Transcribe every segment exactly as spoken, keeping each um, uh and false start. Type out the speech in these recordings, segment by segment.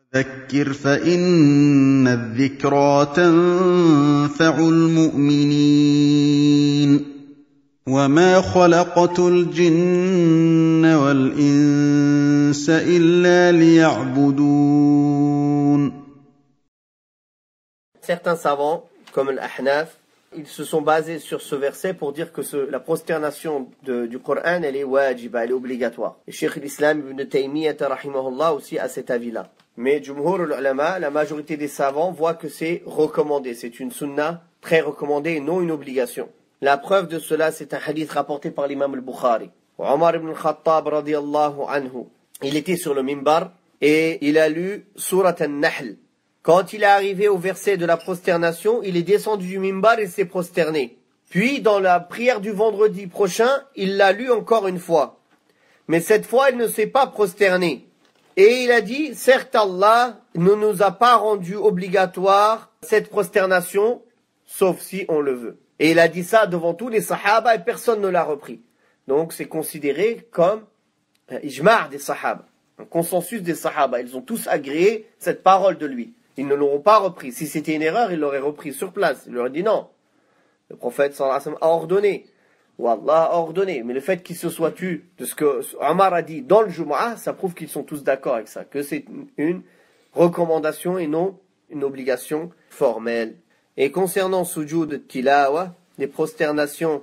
ذكر فإن الذكرى تنفع المؤمنين وما خلقت الجن والإنس إلا ليعبدون. Certains savants, comme l'Ahnaf, ils se sont basés sur ce verset pour dire que ce, la prosternation de, du Coran, elle est wajiba, elle est obligatoire. Et Cheikh l'Islam Ibn Taymiyyah rahimahullah aussi a cet avis-là. Mais Jumhur al-Ulama, la majorité des savants voient que c'est recommandé, c'est une sunna très recommandée et non une obligation. La preuve de cela, c'est un hadith rapporté par l'imam al-Bukhari. Omar ibn al-Khattab radiyallahu anhu, il était sur le minbar et il a lu Surat al-Nahl. Quand il est arrivé au verset de la prosternation, il est descendu du minbar et s'est prosterné. Puis, dans la prière du vendredi prochain, il l'a lu encore une fois. Mais cette fois, il ne s'est pas prosterné. Et il a dit, certes Allah ne nous a pas rendu obligatoire cette prosternation, sauf si on le veut. Et il a dit ça devant tous les sahaba et personne ne l'a repris. Donc, c'est considéré comme un ijma' des sahaba, un consensus des sahaba. Ils ont tous agréé cette parole de lui. Ils ne l'auront pas repris. Si c'était une erreur, ils l'auraient repris sur place. Ils leur auraient dit non. Le prophète sallallahu alayhi wa sallam a ordonné. Ou Allah a ordonné. Mais le fait qu'ils se soient tus de ce que Omar a dit dans le Jumu'ah, ça prouve qu'ils sont tous d'accord avec ça. Que c'est une recommandation et non une obligation formelle. Et concernant Sujud Tilawa, les prosternations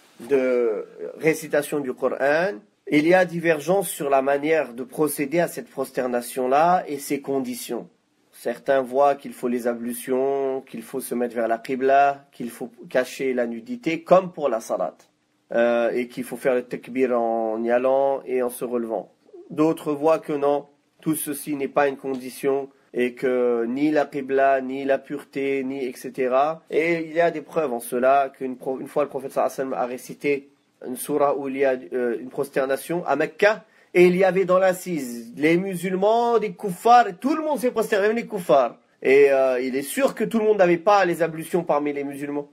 de récitation du Coran, il y a divergence sur la manière de procéder à cette prosternation-là et ses conditions. Certains voient qu'il faut les ablutions, qu'il faut se mettre vers la qibla, qu'il faut cacher la nudité, comme pour la salat. Euh, et qu'il faut faire le takbir en y allant et en se relevant. D'autres voient que non, tout ceci n'est pas une condition, et que ni la qibla, ni la pureté, ni et cetera. Et il y a des preuves en cela, qu'une une fois le prophète sallallahu alayhi wa sallam a récité une surah où il y a euh, une prosternation à Mecca, et il y avait dans l'assise les musulmans, des kuffars, tout le monde s'est prosterné, même les kuffars. Et euh, il est sûr que tout le monde n'avait pas les ablutions parmi les musulmans.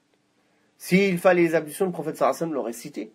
S'il fallait les ablutions, le prophète sallallahu alayhi wa sallam l'aurait cité.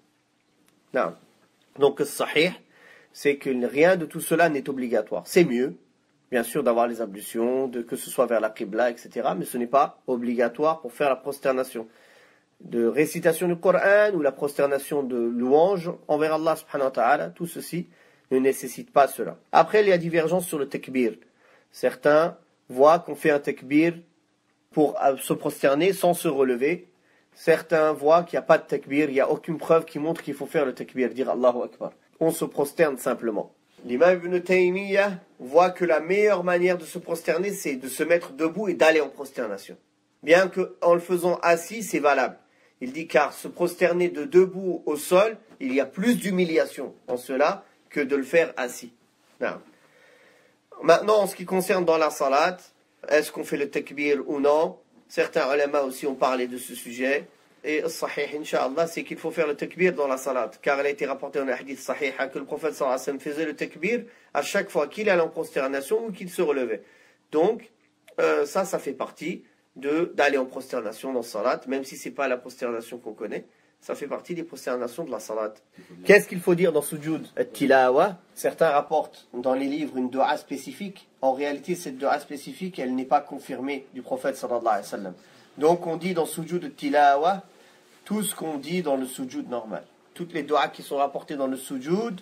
Non. Donc, le sahih, c'est que rien de tout cela n'est obligatoire. C'est mieux, bien sûr, d'avoir les ablutions, de, que ce soit vers la qibla, et cetera. Mais ce n'est pas obligatoire pour faire la prosternation de récitation du Coran ou la prosternation de louange envers Allah subhanahu wa ta'ala. Tout ceci ne nécessite pas cela. Après, il y a divergence sur le takbir. Certains voient qu'on fait un takbir pour se prosterner sans se relever. Certains voient qu'il n'y a pas de takbir, il n'y a aucune preuve qui montre qu'il faut faire le takbir, dire Allahu Akbar. On se prosterne simplement. L'imam Ibn Taymiyyah voit que la meilleure manière de se prosterner, c'est de se mettre debout et d'aller en prosternation. Bien qu'en le faisant assis, c'est valable. Il dit car se prosterner de debout au sol, il y a plus d'humiliation en cela que de le faire assis. Non. Maintenant, en ce qui concerne dans la salat, est-ce qu'on fait le takbir ou non? Certains ulama aussi ont parlé de ce sujet. Et le sahih, incha'Allah, c'est qu'il faut faire le takbir dans la salat. Car il a été rapporté dans un hadith sahih que le prophète sallallahu alayhi wa sallam faisait le takbir à chaque fois qu'il allait en prosternation ou qu'il se relevait. Donc, euh, ça, ça fait partie de d'aller en prosternation dans la salat, même si ce n'est pas la prosternation qu'on connaît. Ça fait partie des prosternations de la salat. Qu'est-ce qu'il faut dire dans Sujud Tilawa? Certains rapportent dans les livres une dua spécifique. En réalité, cette dua spécifique, elle n'est pas confirmée du prophète sallallahu alayhi wa sallam. Donc on dit dans Sujud Tilawa tout ce qu'on dit dans le Sujud normal. Toutes les duas qui sont rapportées dans le Sujud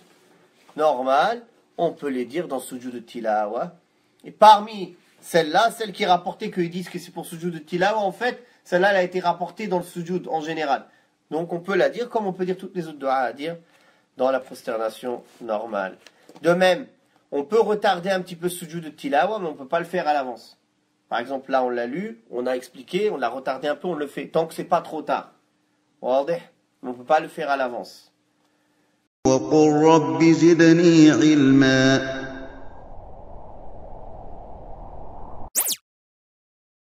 normal, on peut les dire dans Sujud Tilawa. Et parmi celles-là, celles qui rapportaient qu'ils disent que c'est pour Sujud Tilawa, en fait, celle-là elle a été rapportée dans le Sujud en général. Donc on peut la dire comme on peut dire toutes les autres duas à dire dans la prosternation normale. De même, on peut retarder un petit peu ce Sujud Tilawa, mais on ne peut pas le faire à l'avance. Par exemple, là on l'a lu, on a expliqué, on l'a retardé un peu, on le fait. Tant que c'est pas trop tard. On ne peut pas le faire à l'avance. وَقُلْ رَبِّ زِدْنِي عِلْمًا